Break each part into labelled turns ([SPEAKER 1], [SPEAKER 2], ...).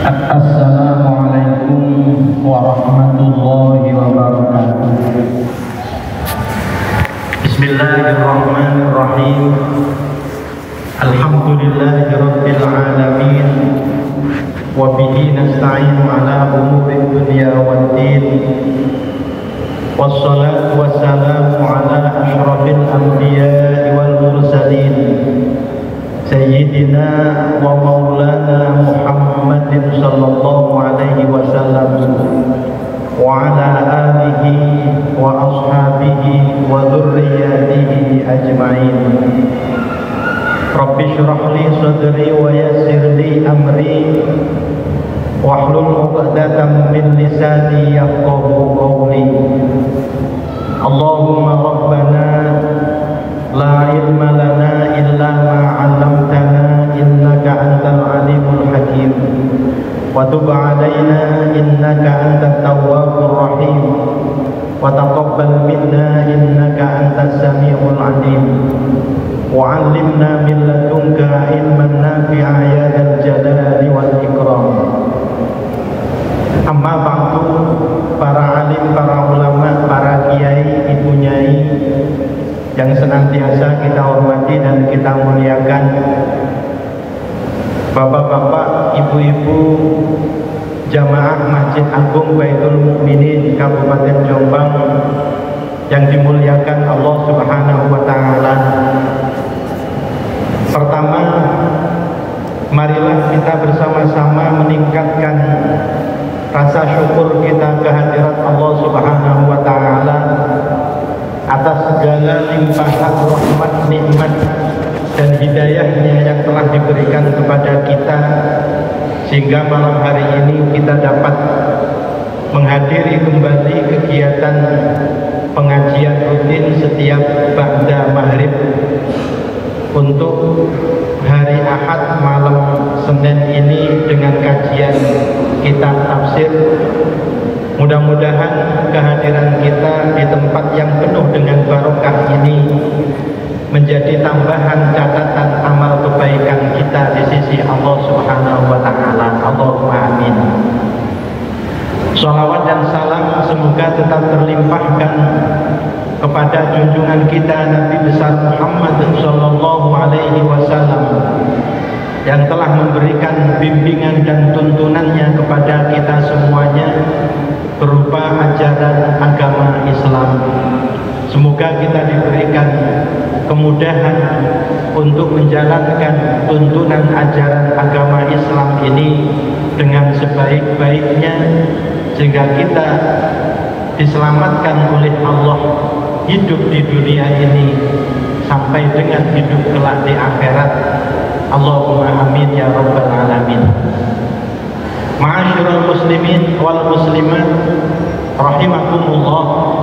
[SPEAKER 1] Assalamualaikum warahmatullahi wabarakatuh. Bismillahirrahmanirrahim. Alhamdulillahi rabbil alamin. Wa bihi nasta'inu ala umuri dunya waddin. Wassalatu wassalamu ala asyrafil anbiya'i wal mursalin, Sayyidina wa maulana Muhammadin sallallahu alaihi wasallam wa ala alihi wa ashabihi wa dhurriyyatihi ajma'in. Rabbi shrah li sadri wa yassir li amri wahlul 'uqdatam min lisani yafqahu qawli. Allahumma rabbana la ilma lana illa ma 'allamtana innaka antal alimul hakim wa tub 'alaina innaka antat tawwabur rahim wa taqabbal minna innaka antas samiul 'alim wa 'allimna min ladunka ilman nafi'a ya dzal jalali wal ikram. Amma ba'du, para alim, para ulama, para kiai, ibu nyai yang senantiasa kita hormati dan kita muliakan, bapak-bapak, ibu-ibu jamaah Masjid Agung Baitul Mukminin Kabupaten Jombang yang dimuliakan Allah Subhanahu wa taala. Pertama, marilah kita bersama-sama meningkatkan rasa syukur kita kehadirat Allah Subhanahu wa taala atas segala limpahan rahmat, nikmat dan hidayahnya yang telah diberikan kepada kita, sehingga malam hari ini kita dapat menghadiri kembali kegiatan pengajian rutin setiap ba'da maghrib untuk hari Ahad malam Senin ini dengan kajian kitab tafsir. Mudah-mudahan kehadiran kita di tempat yang penuh dengan barokah ini menjadi tambahan catatan amal kebaikan kita di sisi Allah Subhanahu wa taala. Allahumma amin. Shalawat dan salam semoga tetap terlimpahkan kepada junjungan kita Nabi besar Muhammad sallallahu alaihi wasallam yang telah memberikan bimbingan dan tuntunannya kepada kita semuanya berupa ajaran agama Islam. Semoga kita diberikan kemudahan untuk menjalankan tuntunan ajaran agama Islam ini dengan sebaik-baiknya, sehingga kita diselamatkan oleh Allah hidup di dunia ini sampai dengan hidup kelak di akhirat. Allahumma amin ya rabbal alamin. Ma'asyiral muslimin wal muslimat rahimakumullah.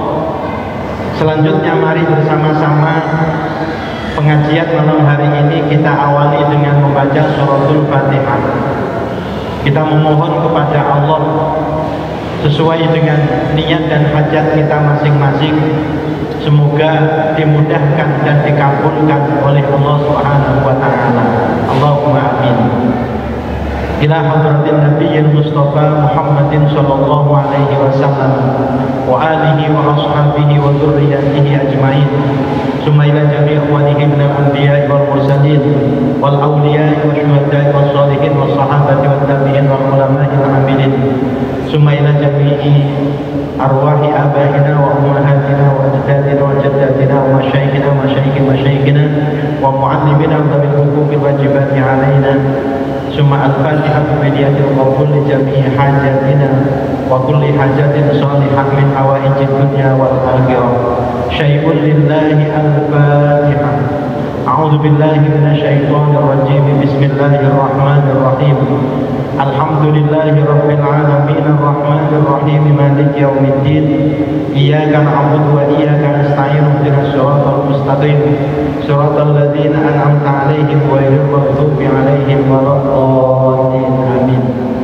[SPEAKER 1] Selanjutnya mari bersama-sama pengajian malam hari ini kita awali dengan membaca suratul Fatihah. Kita memohon kepada Allah sesuai dengan niat dan hajat kita masing-masing, semoga dimudahkan dan dikabulkan oleh Allah Subhanahu wa taala. Allahumma amin. Ila hadratin nabiyil mustafa Muhammadin sallallahu alaihi wasallam wa alihi wa ashabihi wa dhurriyyatihi ajma'in. Summa ila jami' ikhwanihi minal anbiya'i wal mursalin wal awliya'i wa syuhada'i was shalihin was sahabati wat tabi'in wal ulama'il 'amilin. Summa ila jami'i arwahi abaina wa ummahatina wa ajdadina wa jaddatina wa masyayikhina wa masyayikhina wa mu'allimina wa bil huquqil wajibati 'alaina. Summa al-Fatihah bidiyatil qabul li jami'i hajatina wa kulli hajatin salihah min hawaijid dunya wal akhirah. Syai'un lillahi al-Fatihah. A'udzu billahi minasyaitonir rajim. Bismillahirrahmanirrahim. Alhamdulillahi rabbil alamin arrahmanir rahim maliki yaumiddin. Iyyaka na'budu wa iyyaka nasta'in ihdinas siratal mustaqim siratal ladzina an'amta 'alaihim ghairil maghdubi 'alaihim waladdallin. Amin.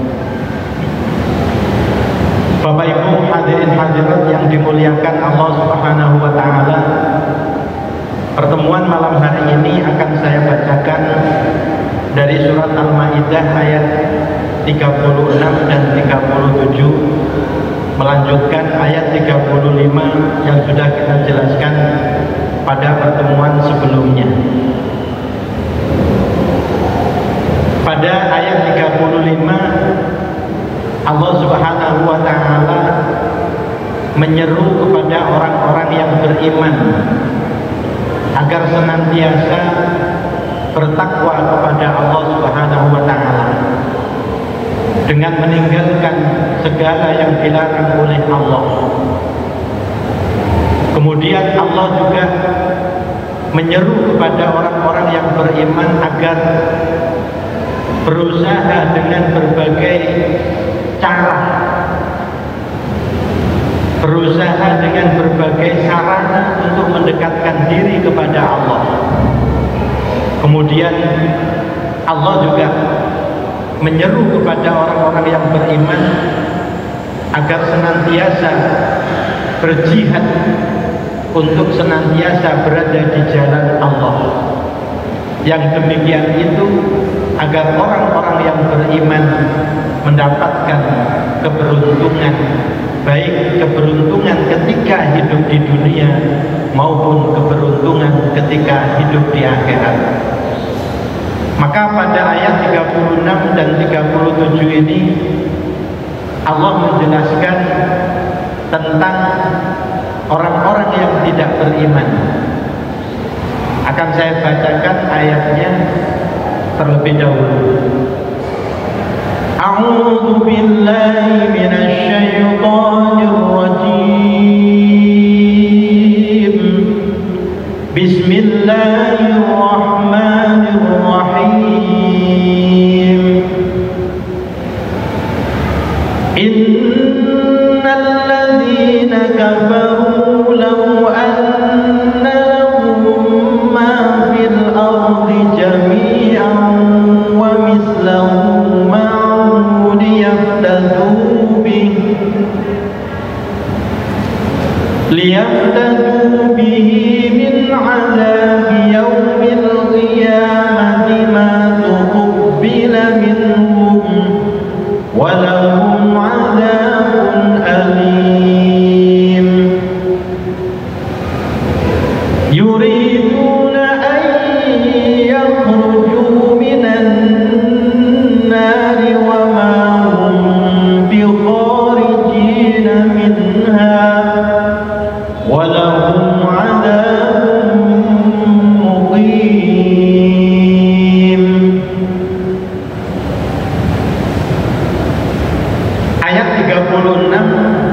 [SPEAKER 1] Bapak Ibu hadirin hadirat yang dimuliakan Allah Subhanahu wa taala, pertemuan malam hari ini akan saya bacakan dari surat Al-Maidah ayat 34 36 dan 37 melanjutkan ayat 35 yang sudah kita jelaskan pada pertemuan sebelumnya. Pada ayat 35 Allah Subhanahu wa taala menyeru kepada orang-orang yang beriman agar senantiasa bertakwa kepada Allah Subhanahu wa taala dengan meninggalkan segala yang dilarang oleh Allah. Kemudian Allah juga menyeru kepada orang-orang yang beriman agar berusaha dengan berbagai cara, berusaha dengan berbagai sarana untuk mendekatkan diri kepada Allah. Kemudian Allah juga menyeru kepada orang-orang yang beriman agar senantiasa berjihad untuk senantiasa berada di jalan Allah. Yang demikian itu agar orang-orang yang beriman mendapatkan keberuntungan, baik keberuntungan ketika hidup di dunia maupun keberuntungan ketika hidup di akhirat. Maka pada ayat 36 dan 37 ini Allah menjelaskan tentang orang-orang yang tidak beriman. Akan saya bacakan ayatnya terlebih dahulu. A'udzu billahi minasy syaithanir rajim. Bismillahirrahmanirrahim. Innal ladzina kafaru law anna lahum ma fil ardi jami'an wa mislahu ma'ahu liyaftadu bihi min 'adzabi yawmil qiyamati ma tuqbila minhum wa lahum 'adzabun alim. Yuriduna an yakhruju minan nari wa ma hum bikharijina minha wa lahum 'adzabun muqim. Ayat 36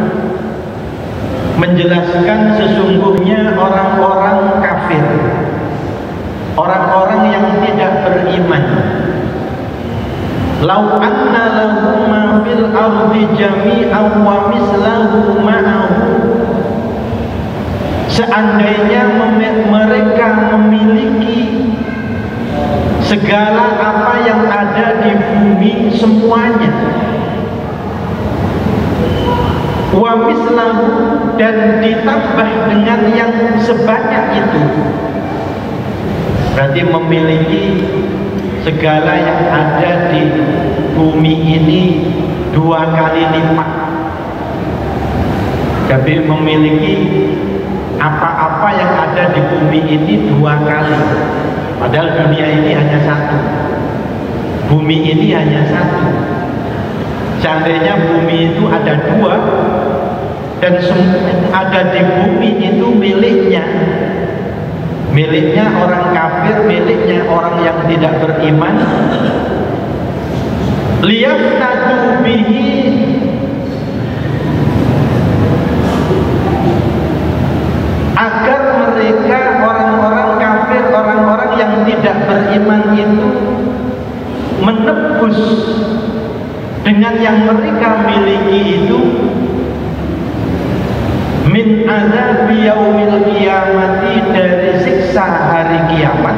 [SPEAKER 1] menjelaskan sesungguhnya orang-orang kafir, orang-orang yang tidak beriman. Lau anna lahum ma fil ardi jami'an wa mislahu ma'ahu. Seandainya mereka memiliki segala apa yang ada di bumi semuanya, wa mislahu, dan ditambah dengan yang sebanyak itu, berarti memiliki segala yang ada di bumi ini 2 kali lipat. Jadi memiliki apa-apa yang ada di bumi ini 2 kali. Padahal dunia ini hanya 1, bumi ini hanya 1. Seandainya bumi itu ada 2 dan ada di bumi itu miliknya orang kafir, miliknya orang yang tidak beriman, liyaftadu bihi, agar mereka orang-orang kafir, orang-orang yang tidak beriman itu menebus dengan yang mereka miliki itu min adzabi yaumil qiyamati, dari siksa hari kiamat,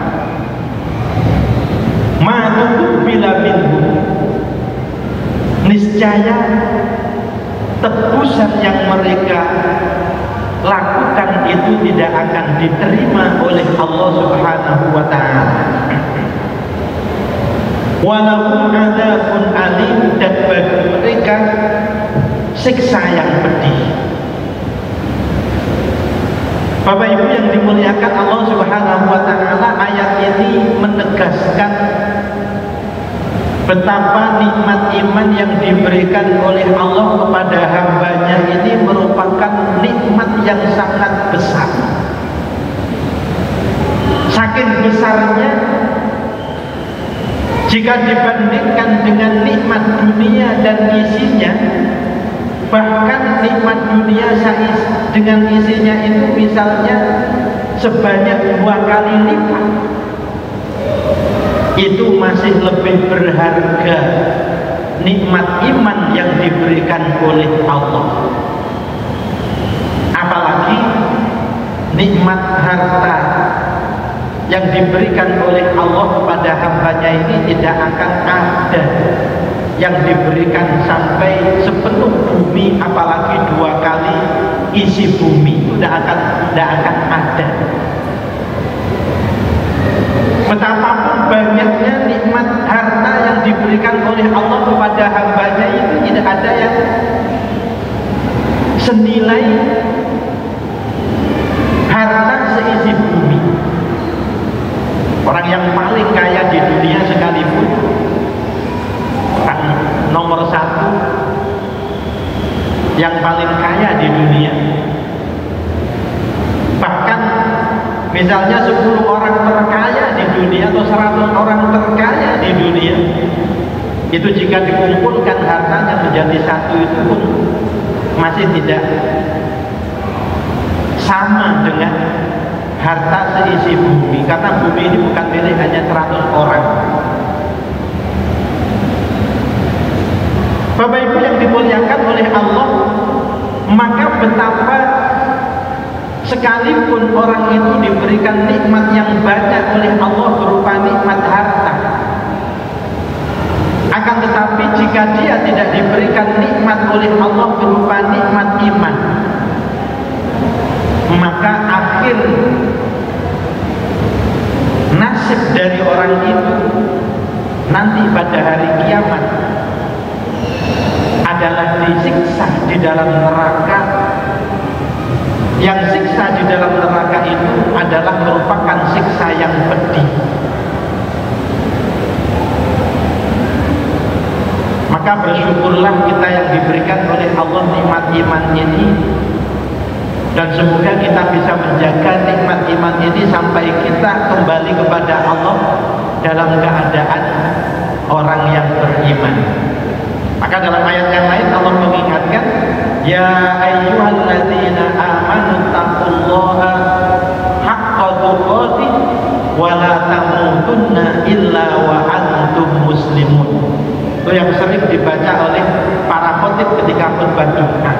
[SPEAKER 1] ma tuqbila minhu, niscaya tebusan yang mereka lakukan itu tidak akan diterima oleh Allah Subhanahu wa ta'ala. walahum adzabun alim, dan bagi mereka siksa yang pedih. Bapak Ibu yang dimuliakan Allah Subhanahu wa taala, ayat ini menegaskan betapa nikmat iman yang diberikan oleh Allah kepada hambanya ini merupakan nikmat yang sangat besar. Saking besarnya, jika dibandingkan dengan nikmat dunia dan isinya, bahkan nikmat dunia dengan isinya itu misalnya sebanyak 2 kali lipat, itu masih lebih berharga nikmat iman yang diberikan oleh Allah. Apalagi nikmat harta yang diberikan oleh Allah kepada hambanya ini tidak akan ada yang diberikan sampai sepenuh bumi, apalagi 2 kali isi bumi, tidak akan ada. Betapapun banyaknya nikmat harta yang diberikan oleh Allah kepada hambanya itu tidak ada yang senilai harta seisi bumi. Orang yang paling kaya di dunia sekalipun, nomor 1 yang paling kaya di dunia, bahkan misalnya 10 orang terkaya di dunia atau 100 orang terkaya di dunia, itu jika dikumpulkan hartanya menjadi satu, itu pun masih tidak sama dengan harta seisi bumi, karena bumi ini bukan milik hanya 100 orang. Bapak Ibu yang dimuliakan oleh Allah, maka betapa sekalipun orang itu diberikan nikmat yang banyak oleh Allah berupa nikmat harta, akan tetapi jika dia tidak diberikan nikmat oleh Allah berupa nikmat iman, maka akhir nasib dari orang itu nanti pada hari kiamat adalah disiksa di dalam neraka. Yang siksa di dalam neraka itu adalah merupakan siksa yang pedih. Maka bersyukurlah kita yang diberikan oleh Allah nikmat iman ini, dan semoga kita bisa menjaga nikmat iman ini sampai kita kembali kepada Allah dalam keadaan orang yang beriman. Maka dalam ayat yang lain Allah mengingatkan, ya ayyuhalladzina amanu taqullaha haqqa tuqatih wa la tamutunna illa wa antum muslimun. Itu yang sering dibaca oleh para khotib ketika khutbah Jumat.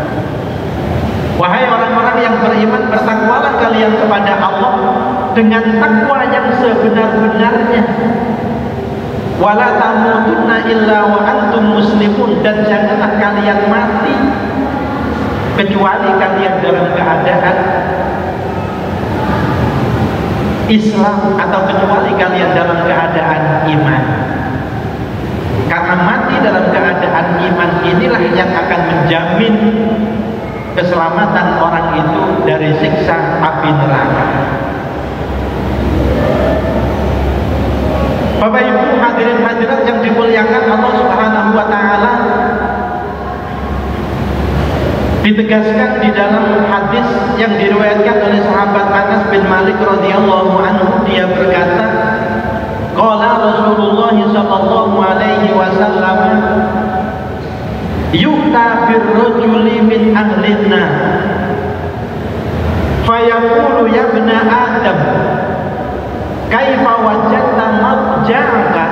[SPEAKER 1] Wahai orang-orang yang beriman, bertakwalah kalian kepada Allah dengan takwa yang sebenar-benarnya. Wala tamutunna illa wa antum muslimun, dan janganlah kalian mati kecuali kalian dalam keadaan Islam, atau kecuali kalian dalam keadaan iman. Karena mati dalam keadaan iman inilah yang akan menjamin keselamatan orang itu dari siksa api neraka. Bapak Ibu hadirin hadirat yang dimuliakan Allah Subhanahu wa taala, ditegaskan di dalam hadis yang diriwayatkan oleh sahabat Anas bin Malik radhiyallahu anhu, dia berkata, qala Rasulullah sallallahu alaihi wasallam, yu'ta birrajuli min ahlina fayaqulu ya ibna Adam kaifa wajadta marja'aka.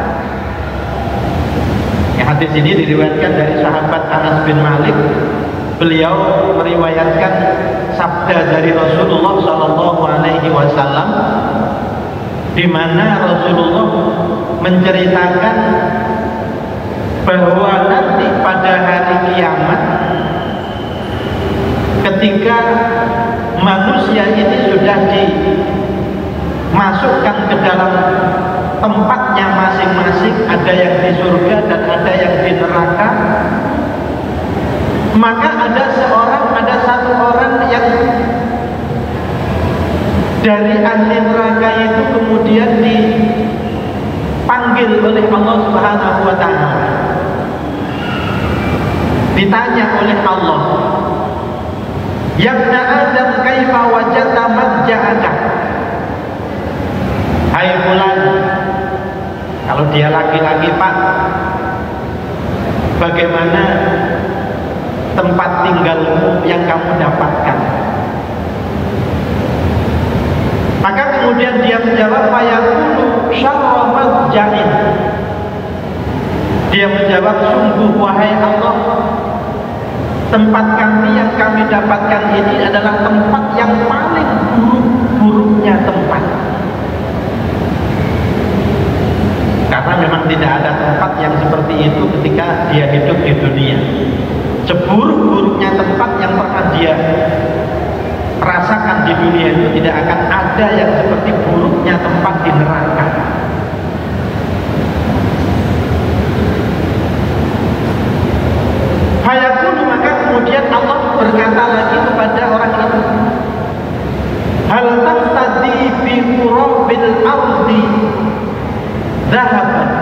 [SPEAKER 1] Ya, hadis ini diriwayatkan dari sahabat Anas bin Malik. Beliau meriwayatkan sabda dari Rasulullah sallallahu alaihi wasallam, di mana Rasulullah menceritakan bahwa nanti pada hari kiamat, ketika manusia ini sudah dimasukkan ke dalam tempatnya masing-masing, ada yang di surga dan ada yang di neraka, maka ada satu orang yang dari ahli neraka itu kemudian dipanggil oleh Allah Subhanahu wa taala. Ditanya oleh Allah, "Ya ibna Adam, kaifa wajadta madja'aka?" Hai fulan, kalau dia laki-laki, Pak, bagaimana tempat tinggalmu yang kamu dapatkan? Maka kemudian dia menjawab, "Fayaqulu syarra madja'in." Dia menjawab, "Sungguh wahai Allah, tempat kami yang kami dapatkan ini adalah tempat yang paling buruk-buruknya tempat." Karena memang tidak ada tempat yang seperti itu ketika dia hidup di dunia. Seburuk-buruknya tempat yang pernah dia rasakan di dunia itu tidak akan ada yang seperti buruknya tempat di neraka. Fayaqulu, maka kemudian Allah berkata lagi kepada orang itu, "Hal taftadi bi qurabil ardi dhahaban."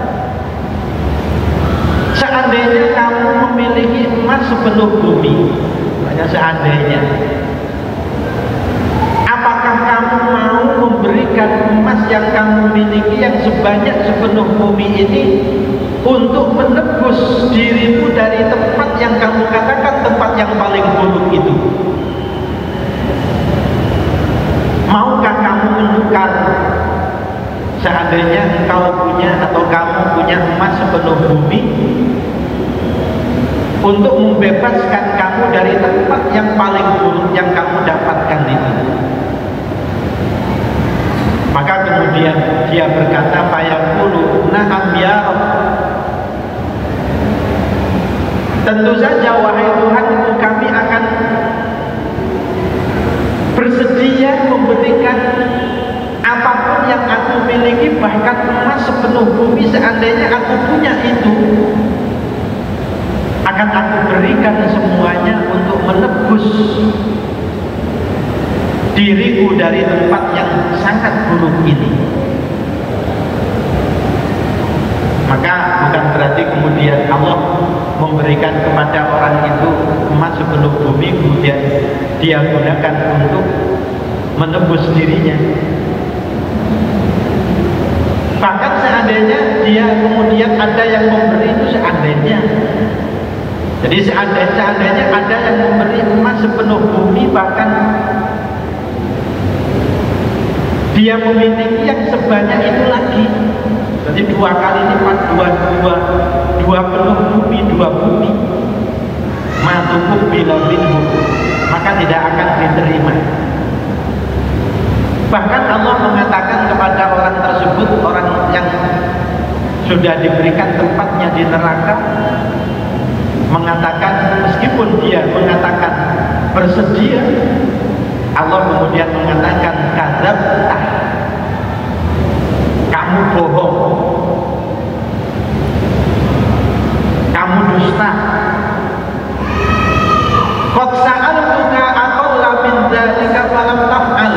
[SPEAKER 1] Seandainya kamu memiliki emas sepenuh bumi, hanya seandainya, apakah kamu mau memberikan emas yang kamu miliki yang sebanyak sepenuh bumi ini untuk menebus dirimu dari tempat yang kamu katakan tempat yang paling buruk itu? Maukah kamu menukar? Seandainya engkau punya atau kamu punya emas sepenuh bumi untuk membebaskan kamu dari tempat yang paling buruk yang kamu dapatkan itu. Maka kemudian dia berkata, "Fayaqulu na'am ya Rabb." Tentu saja wahai Tuhanku, kami akan bersedia memberikan apapun yang aku miliki, bahkan emas sepenuh bumi seandainya aku punya itu, akan aku berikan semuanya untuk menebus diriku dari tempat yang sangat buruk ini. Maka bukan berarti kemudian Allah memberikan kepada orang itu emas sepenuh bumi kemudian dia gunakan untuk menebus dirinya. Bahkan seandainya dia kemudian ada yang memberi itu seandainya. Jadi seandainya ada yang memberi emas sepenuh bumi, bahkan dia memiliki yang sebanyak itu lagi. Jadi dua kali lipat, dua penuh bumi, dua bumi. Matukum bila minhu, maka tidak akan diterima. Bahkan Allah mengatakan kepada orang tersebut, orang yang sudah diberikan tempatnya di neraka, mengatakan, meskipun dia mengatakan bersedia, Allah kemudian mengatakan, "Kadzabta, kamu bohong, kamu dusta. Qad sa'altuka aqalla min dzalika falam taf'al."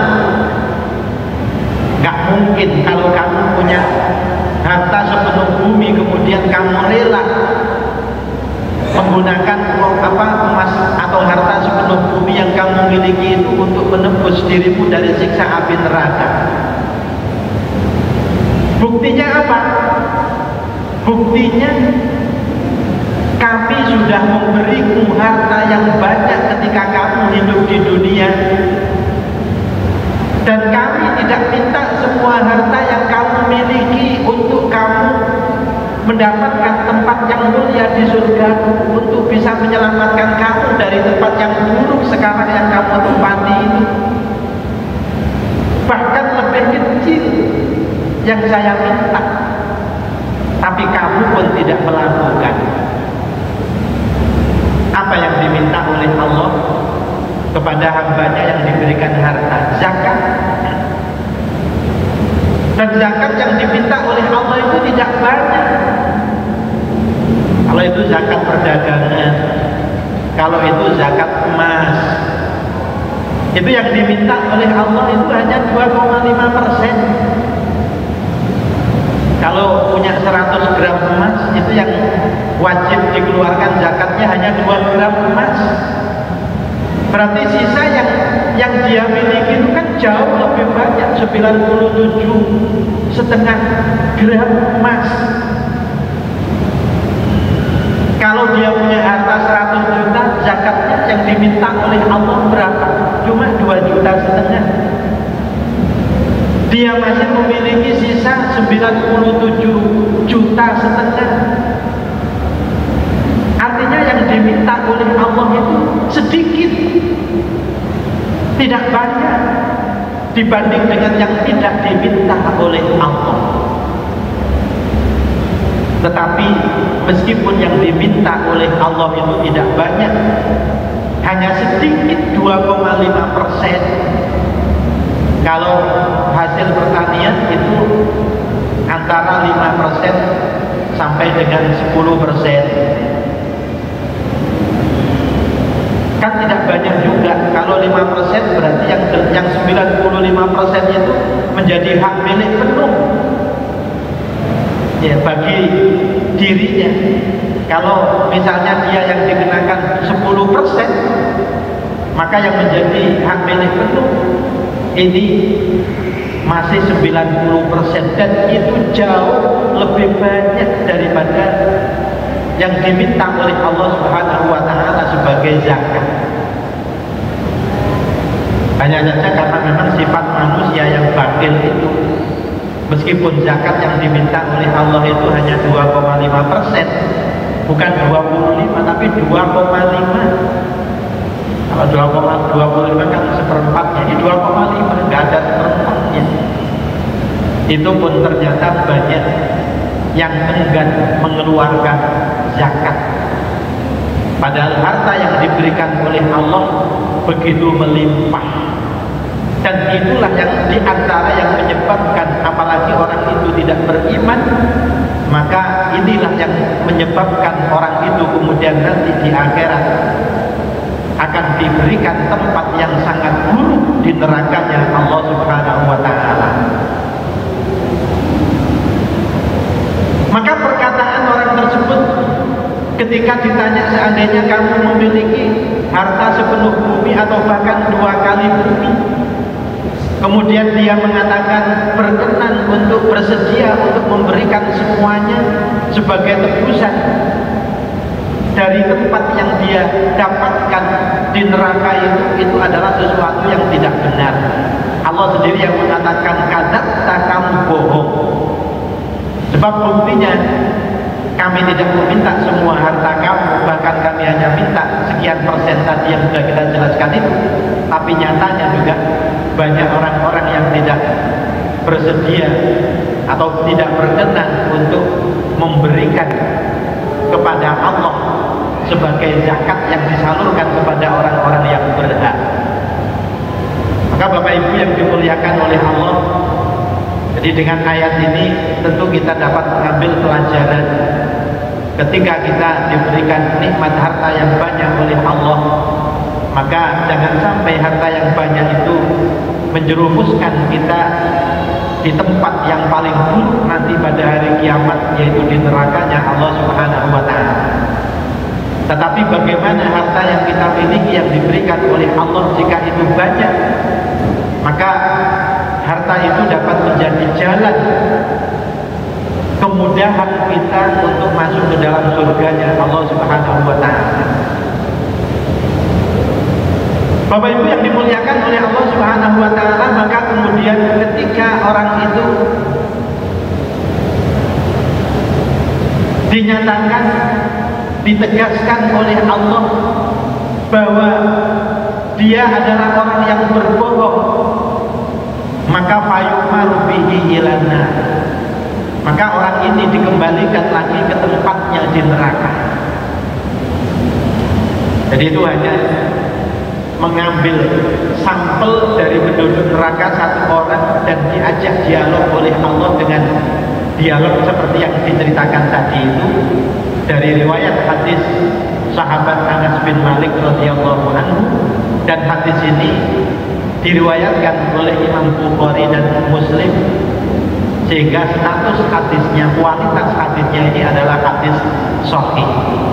[SPEAKER 1] Gak mungkin kalau kamu punya harta sepenuh bumi kemudian kamu rela menggunakan emas atau harta sepenuh bumi yang kamu miliki itu untuk menebus dirimu dari siksa api neraka. Buktinya apa? Buktinya kami sudah memberimu harta yang banyak ketika kamu hidup di dunia, dan kami tidak minta semua harta yang kamu miliki untuk kamu mendapatkan tempat yang mulia di surga, untuk bisa menyelamatkan kamu dari tempat yang buruk sekarang yang kamu tempati itu. Bahkan lebih kecil yang saya minta, tapi kamu pun tidak melakukan. Apa yang diminta oleh Allah kepada hambanya yang diberikan harta? Zakat. Dan zakat yang diminta itu zakat perdagangan, kalau itu zakat emas. Itu yang diminta oleh Allah itu hanya 2,5%. Kalau punya 100 gram emas, itu yang wajib dikeluarkan zakatnya hanya 2 gram emas. Berarti sisa yang dia miliki itu kan jauh lebih banyak, 97,5 gram emas. Kalau dia punya harta 100 juta, zakatnya yang diminta oleh Allah berapa? Cuma 2,5 juta. Dia masih memiliki sisa 97,5 juta. Artinya yang diminta oleh Allah itu sedikit, tidak banyak dibanding dengan yang tidak diminta oleh Allah. Tetapi meskipun yang diminta oleh Allah itu tidak banyak, hanya sedikit, 2,5%. Kalau hasil pertanian itu antara 5% sampai dengan 10%. Kan tidak banyak juga. Kalau 5% berarti yang 95% itu menjadi hak milik penuh, ya, bagi dirinya. Kalau misalnya dia yang dikenakan 10%, maka yang menjadi hak milik penuh ini masih 90%, dan itu jauh lebih banyak daripada yang diminta oleh Allah Subhanahu wa Ta'ala sebagai zakat. Hanya saja karena memang sifat manusia yang batil itu, meskipun zakat yang diminta oleh Allah itu hanya 2,5%, bukan 25, tapi 2,5. Kalau 2,25 kan seperempatnya, ini 2,5, nggak ada seperempatnya. Itu pun ternyata banyak yang enggan mengeluarkan zakat. Padahal harta yang diberikan oleh Allah begitu melimpah. Dan itulah yang diantara yang menyebabkan, apalagi orang itu tidak beriman, maka inilah yang menyebabkan orang itu kemudian nanti di akhirat akan diberikan tempat yang sangat buruk di nerakanya Allah Subhanahu wa Ta'ala. Maka perkataan orang tersebut ketika ditanya, seandainya kamu memiliki harta sepenuh bumi atau bahkan 2 kali bumi, kemudian dia mengatakan berkenan untuk bersedia untuk memberikan semuanya sebagai tebusan dari tempat yang dia dapatkan di neraka itu adalah sesuatu yang tidak benar. Allah sendiri yang mengatakan, kadzabta, kamu bohong. Sebab buktinya kami tidak meminta semua harta kamu, bahkan kami hanya minta sekian persen tadi yang sudah kita jelaskan itu. Tapi nyatanya juga banyak orang-orang yang tidak bersedia atau tidak berkenan untuk memberikan kepada Allah sebagai zakat yang disalurkan kepada orang-orang yang berhak. Maka Bapak Ibu yang dimuliakan oleh Allah, jadi dengan ayat ini tentu kita dapat mengambil pelajaran. Ketika kita diberikan nikmat harta yang banyak oleh Allah, maka jangan sampai harta yang banyak itu menjerumuskan kita di tempat yang paling buruk nanti pada hari kiamat, yaitu di nerakanya Allah Subhanahu wa Ta'ala. Tetapi bagaimana harta yang kita miliki yang diberikan oleh Allah, jika itu banyak, maka harta itu dapat menjadi jalan kemudahan kita untuk masuk ke dalam surganya Allah Subhanahu wa Ta'ala. Bapak Ibu yang dimuliakan oleh Allah Subhanahu wa Ta'ala, maka kemudian ketika orang itu dinyatakan, ditegaskan oleh Allah bahwa dia adalah orang yang berbohong, maka fayumaru bihi ilana, maka orang ini dikembalikan lagi ke tempatnya di neraka. Jadi itu hanya mengambil sampel dari penduduk neraka satu orang dan diajak dialog oleh Allah dengan dialog seperti yang diceritakan tadi itu. dari riwayat hadis sahabat Anas bin Malik radhiyallahu anhu, dan hadis ini diriwayatkan oleh Imam Bukhari dan Muslim, sehingga status hadisnya, kualitas hadisnya ini adalah hadis sahih.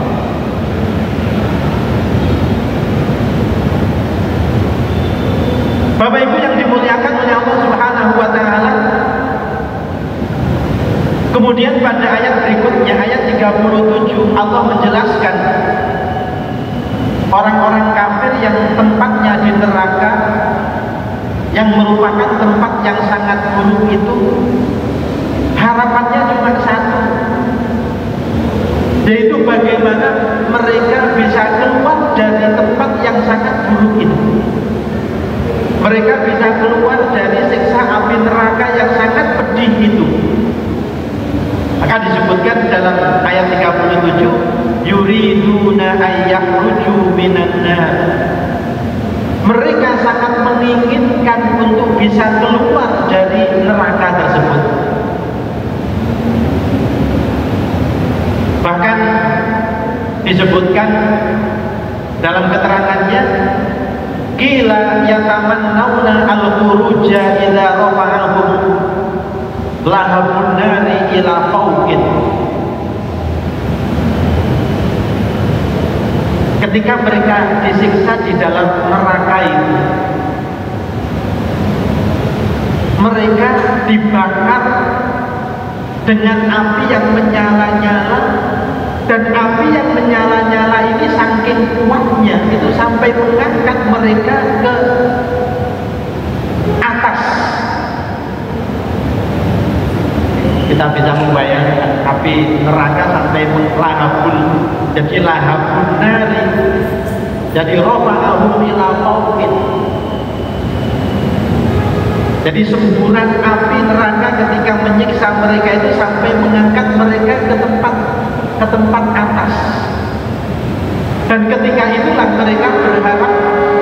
[SPEAKER 1] Bapak Ibu yang dimuliakan oleh Allah Subhanahu wa taala, kemudian pada ayat berikutnya, ayat 37, Allah menjelaskan orang-orang kafir yang tempatnya di neraka, yang merupakan tempat yang sangat buruk itu, harapannya cuma satu, yaitu bagaimana mereka bisa keluar dari tempat yang sangat buruk itu. Mereka bisa keluar dari siksa api neraka yang sangat pedih itu. Maka disebutkan dalam ayat 37, yuriduna ayyakhruju minan nar. Mereka sangat menginginkan untuk bisa keluar dari neraka tersebut. Bahkan disebutkan dalam keterangannya, qila yatamannawna al-khuruja ila rafa'ahum lahabun nari ila fawqin. Ketika mereka disiksa di dalam neraka itu, mereka dibakar dengan api yang menyala-nyala, dan api yang menyala-nyala ini saking kuatnya itu sampai mengangkat mereka ke atas. Kita bisa membayangkan api neraka sampai lahabun, jadi lahabun nari, jadi rafa'ahum ila fawqin. Jadi semburan api neraka ketika menyiksa mereka itu sampai mengangkat mereka ke tempat atas. Dan ketika itulah mereka berharap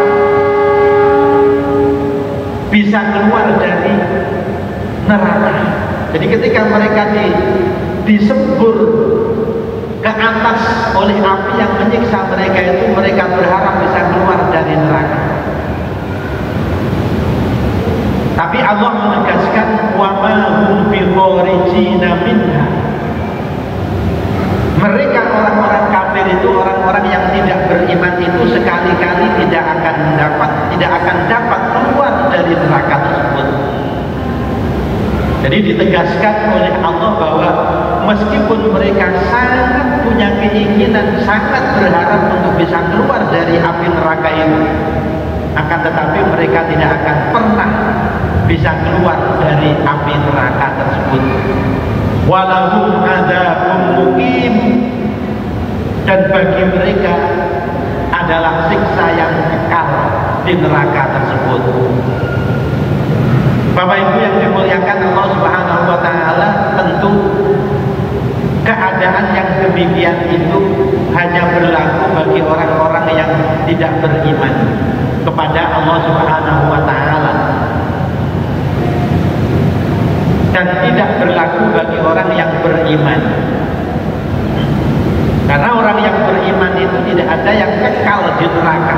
[SPEAKER 1] bisa keluar dari neraka. Jadi ketika mereka disembur ke atas oleh api yang menyiksa mereka itu, mereka berharap bisa keluar dari neraka. Tapi Allah menegaskan, wa ma hum bikharijina minha. Mereka orang-orang kafir itu, orang-orang yang tidak beriman itu sekali-kali tidak akan dapat keluar dari neraka tersebut. Jadi ditegaskan oleh Allah bahwa meskipun mereka sangat punya keinginan, sangat berharap untuk bisa keluar dari api neraka itu, akan tetapi mereka tidak akan pernah bisa keluar dari api neraka tersebut. Walahum adzabun muqim, dan bagi mereka adalah siksa yang kekal di neraka tersebut. Bapak Ibu yang dimuliakan Allah Subhanahu wa taala, tentu keadaan yang demikian itu hanya berlaku bagi orang-orang yang tidak beriman kepada Allah Subhanahu wa taala, dan tidak berlaku bagi orang yang beriman. Karena orang yang beriman itu tidak ada yang kekal di neraka.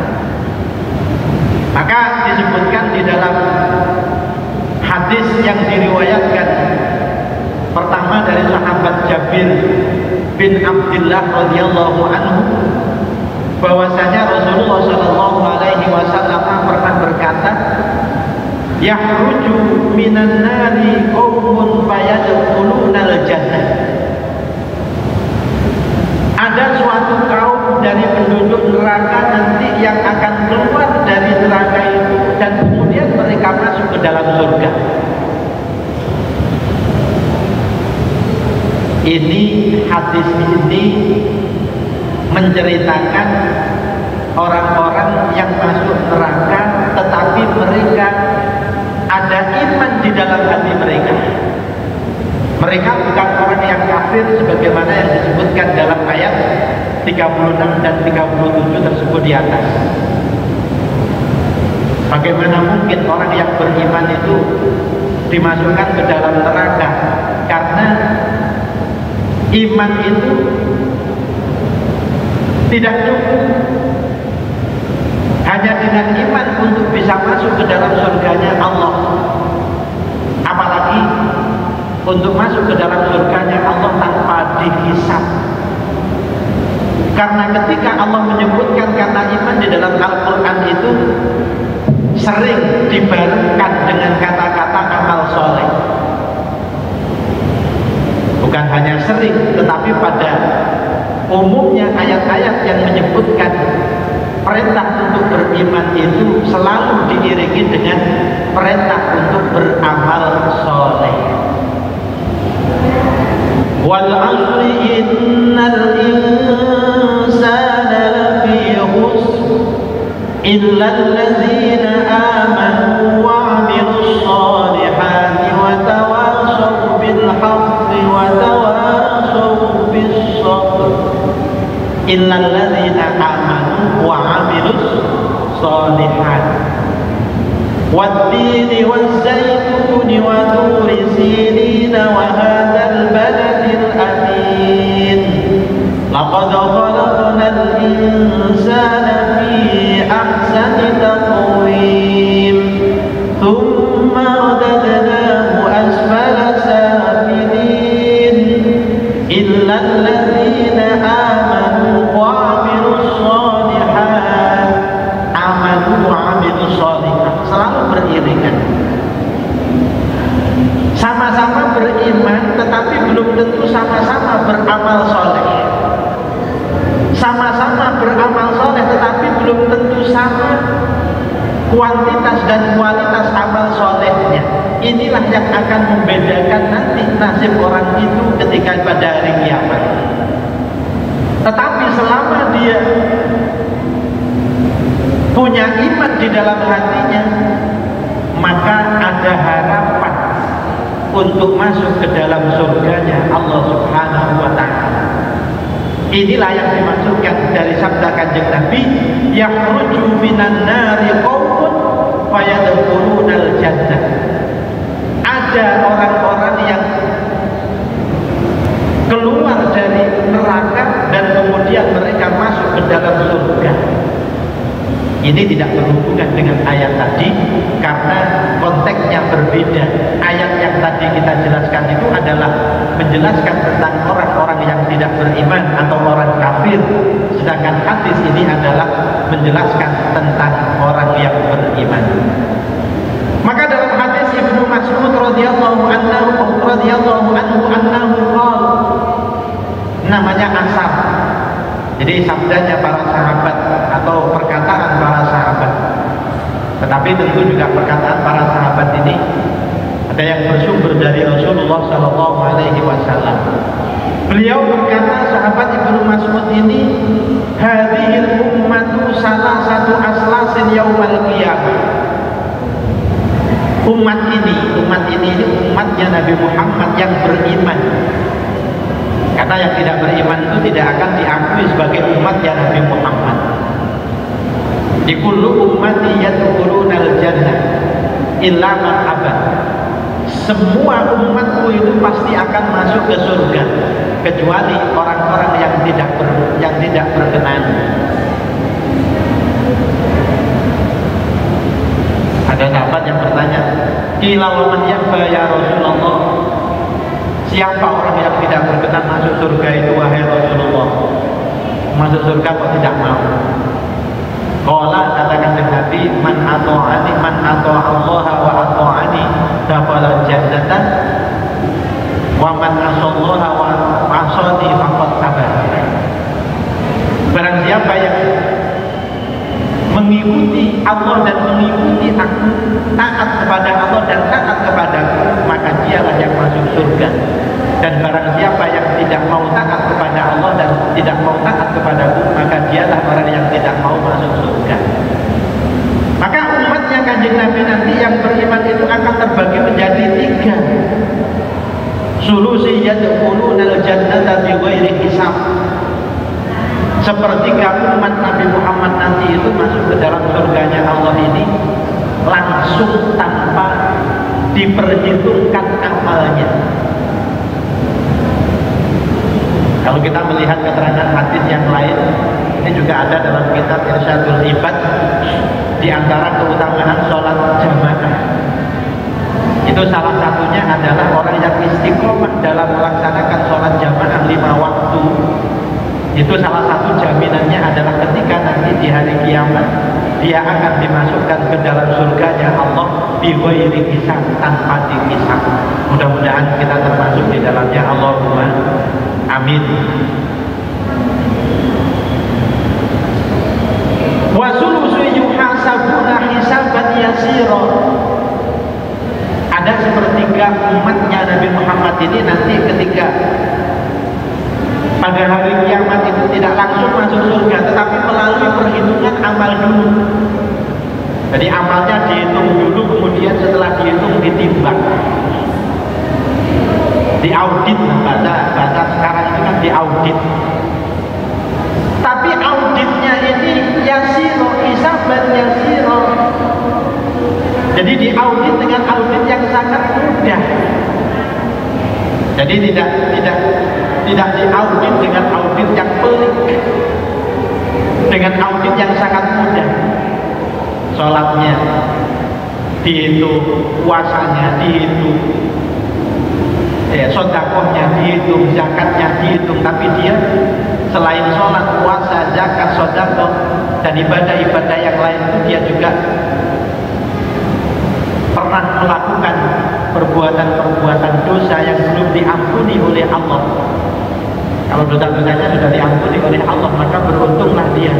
[SPEAKER 1] Maka disebutkan di dalam hadis yang diriwayatkan pertama dari sahabat Jabir bin Abdullah radhiyallahu anhu, bahwasanya Rasulullah sallallahu alaihi wasallam pernah berkata, yakhruju minan nari qaumun fayadkhulunal jannah. Ada suatu kaum dari penduduk neraka nanti yang akan keluar dari neraka itu, dan kemudian mereka masuk ke dalam surga. Ini hadis ini menceritakan orang-orang yang masuk neraka tetapi mereka ada iman di dalam hati mereka. Mereka bukan orang yang kafir sebagaimana yang disebutkan dalam ayat 36 dan 37 tersebut di atas. Bagaimana mungkin orang yang beriman itu dimasukkan ke dalam neraka? Karena iman itu Tidak cukup hanya dengan iman untuk bisa masuk ke dalam surganya Allah. Apalagi untuk masuk ke dalam surganya Allah tanpa dihisab. Karena ketika Allah menyebutkan kata iman di dalam Al-Quran itu sering dibarukan dengan kata-kata amal soleh. Bukan hanya sering, tetapi pada umumnya ayat-ayat yang menyebutkan perintah untuk beriman itu selalu diiringi dengan perintah untuk beramal soleh. Wal 'asri innal insana lafi khusr illa alladzina amanu wa 'amilus solihati wa tawashaw bil haqqi wa tawashaw bis sabr. Illa alladzina amanu wa 'amilus solihati والتين والزيتون وطور سينين وهذا البلد الأمين لقد خلقنا الإنسان في أحسن تقويم ثم رددناه أسفل سافلين إلا الذين آمنوا وعملوا الصالحات selalu beriringan. Sama-sama beriman tetapi belum tentu sama-sama beramal soleh. Sama-sama beramal soleh tetapi belum tentu sama kuantitas dan kualitas amal solehnya. Inilah yang akan membedakan nanti nasib orang itu ketika pada hari kiamat. Tetapi selama dia punya iman di dalam hatinya, maka ada harapan untuk masuk ke dalam surganya Allah Subhanahu wa ta'ala. Inilah yang dimaksudkan dari sabda Kanjeng Nabi, yakhruju minan nari qaumun fayadkhulunal jannah. Ada orang-orang yang keluar dari neraka dan kemudian mereka masuk ke dalam surga. Ini tidak berhubungan dengan ayat tadi karena konteksnya berbeda. Ayat yang tadi kita jelaskan itu adalah menjelaskan tentang orang-orang yang tidak beriman atau orang kafir. Sedangkan hadis ini adalah menjelaskan tentang orang yang beriman. Maka dalam hadis Ibnu Mas'ud radhiyallahu anhu qala, namanya asar. Jadi sabdanya para sahabat atau perkataan para sahabat. Tetapi tentu juga perkataan para sahabat ini ada yang bersumber dari Rasulullah Sallallahu Alaihi Wasallam. Beliau berkata, sahabat Ibnu Mas'ud ini, hadhil ummatu salah satu aslasin yaumal qiyamah. Umat ini umatnya Nabi Muhammad yang beriman. Karena yang tidak beriman itu tidak akan diakui sebagai umatnya Nabi Muhammad. Di kullu ummati yadkhulunal jannah illa man aba. Semua umatku itu pasti akan masuk ke surga kecuali orang-orang yang tidak berkenan. Ada sahabat yang bertanya, "Qila wa man yaba ya Rasulullah?" Siapa orang yang tidak berkenan masuk surga itu wahai Rasulullah? Masuk surga kok tidak mau? Qala, katakan Nabi, man ata'ani man ata'a Allah wa ata'ani dakhala jannatan wa man asallaha wa asani faqad aba. Barang siapa yang mengikuti Allah dan mengikuti aku, taat kepada Allah dan taat kepadaku, maka dialah yang masuk surga. Dan barang siapa yang tidak mau taat kepada Allah dan tidak mau taat kepadaku, maka dialah orang yang tidak mau masuk surga. Maka umatnya Kanjeng Nabi nanti yang beriman itu akan terbagi menjadi 3. Sulusi yadkhulunal jannata bighairi hisab. Sepertiga umat Nabi Muhammad nanti itu masuk ke dalam surganya Allah ini langsung tanpa diperhitungkan amalnya. Kalau kita melihat keterangan hadis yang lain, ini juga ada dalam kitab Irsyadul Ibad, di antara keutamaan sholat jamaah itu salah satunya adalah orang yang istiqomah dalam melaksanakan sholat jamaah 5 waktu. Itu salah satu jaminannya adalah ketika nanti di hari kiamat dia akan dimasukkan ke dalam surganya Allah bighairi hisab, tanpa dihisab. Mudah-mudahan kita termasuk di dalamnya. Allahumma amin. Wa sulusu yuhasabuna hisaban yasira. Ada sepertiga umatnya Nabi Muhammad ini nanti ketika pada hari kiamat itu tidak langsung masuk surga, tetapi melalui perhitungan amal dulu. Jadi amalnya dihitung dulu, kemudian setelah dihitung ditimbang, diaudit. Bahasa sekarang itu kan diaudit. Tapi auditnya ini yasiro, hisaban yasiro. Jadi diaudit dengan audit yang sangat mudah. Jadi tidak diaudit dengan audit yang pelik, dengan audit yang sangat mudah. Sholatnya dihitung, puasanya dihitung, sodakohnya dihitung, zakatnya dihitung. Tapi dia selain sholat, puasa, zakat, sodakoh dan ibadah-ibadah yang lain itu dia juga pernah melakukan perbuatan-perbuatan dosa yang belum diampuni oleh Allah. Kalau dosa-dosanya sudah diampuni oleh Allah, maka beruntunglah dia.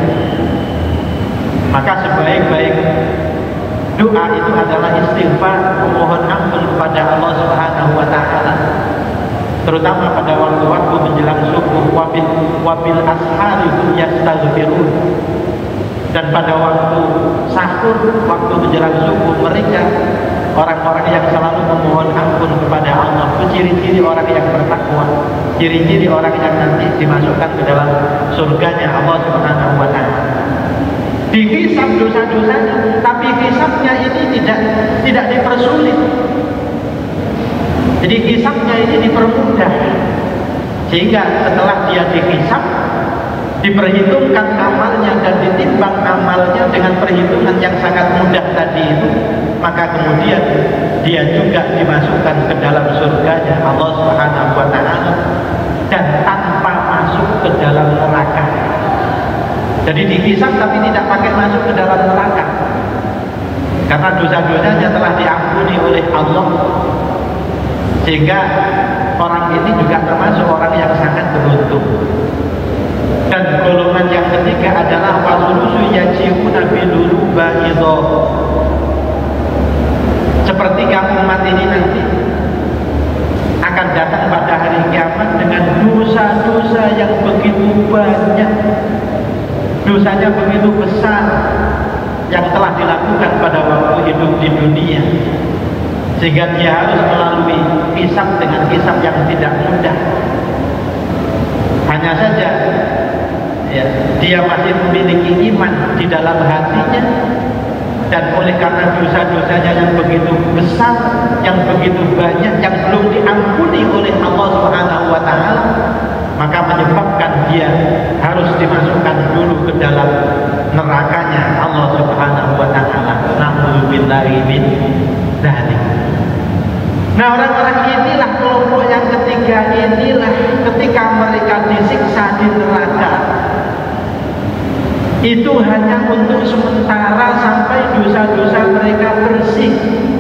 [SPEAKER 1] Maka sebaik-baik doa itu adalah istighfar, memohon ampun kepada Allah Subhanahu wa taala. Terutama pada waktu-waktu menjelang subuh, wabil ashari hum yastaghfirun. Dan pada waktu sahur, waktu menjelang subuh, mereka orang-orang yang selalu memohon ampun kepada Allah. Itu ciri-ciri orang yang bertakwa, ciri-ciri orang yang nanti dimasukkan ke dalam surganya Allah Subhanahu wa taala. Dihisab dosa-dosanya, tapi hisabnya ini tidak dipersulit. Jadi hisabnya ini dipermudah, sehingga setelah dia dihisab, diperhitungkan amalnya dan ditimbang amalnya dengan perhitungan yang sangat mudah tadi itu, maka kemudian dia juga dimasukkan ke dalam surganya Allah Subhanahu wa taala dan tanpa masuk ke dalam neraka. Jadi dihisab tapi tidak pakai masuk ke dalam neraka, karena dosa-dosanya telah diampuni oleh Allah, sehingga orang ini juga termasuk orang yang sangat beruntung. Dan golongan yang ketiga adalah wasulusu yaji'una bidulu ba'idho. Sepertiga umat ini nanti akan datang pada hari kiamat dengan dosa-dosa yang begitu banyak, dosanya begitu besar yang telah dilakukan pada waktu hidup di dunia, sehingga dia harus melalui hisab dengan hisab yang tidak mudah. Hanya saja dia masih memiliki iman di dalam hatinya, dan oleh karena dosa-dosanya yang begitu besar, yang begitu banyak, yang belum diampuni oleh Allah Subhanahu wa taala, maka menyebabkan dia harus dimasukkan dulu ke dalam nerakanya Allah Subhanahu wa taala. Na'udzubillahi min dzalik. Nah, orang-orang inilah, kelompok yang ketiga inilah, ketika mereka disiksa di neraka, itu hanya untuk sementara sampai dosa-dosa mereka bersih.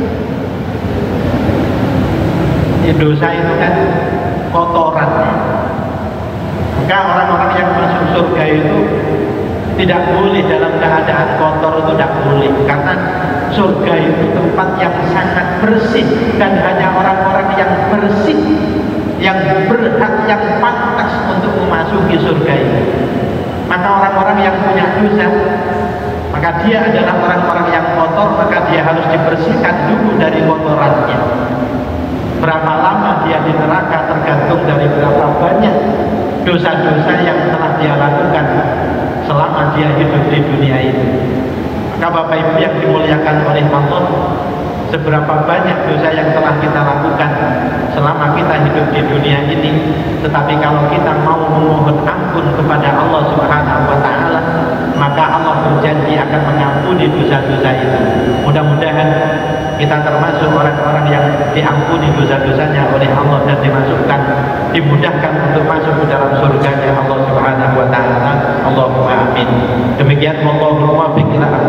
[SPEAKER 1] Dosa itu kan kotoran. Maka orang-orang yang masuk surga itu tidak boleh dalam keadaan kotor, itu tidak boleh, karena surga itu tempat yang sangat bersih, dan hanya orang-orang yang bersih yang berhak, yang pantas untuk memasuki surga ini. Maka orang-orang yang punya dosa, maka dia adalah orang-orang yang kotor, maka dia harus dibersihkan dulu dari kotorannya. Berapa lama dia di neraka tergantung dari berapa banyak dosa-dosa yang telah dia lakukan selama dia hidup di dunia ini. Maka Bapak Ibu yang dimuliakan oleh Allah, seberapa banyak dosa yang telah kita lakukan selama kita hidup di dunia ini. Tetapi kalau kita mau memohon ampun kepada Allah Subhanahu wa Ta'ala, maka Allah berjanji akan mengampuni dosa-dosa itu. Mudah-mudahan kita termasuk orang-orang yang diampuni dosa-dosanya oleh Allah dan dimudahkan untuk masuk ke dalam surganya Allah Subhanahu wa Ta'ala. Allahumma amin. Demikian, wallahul muwaffiq ila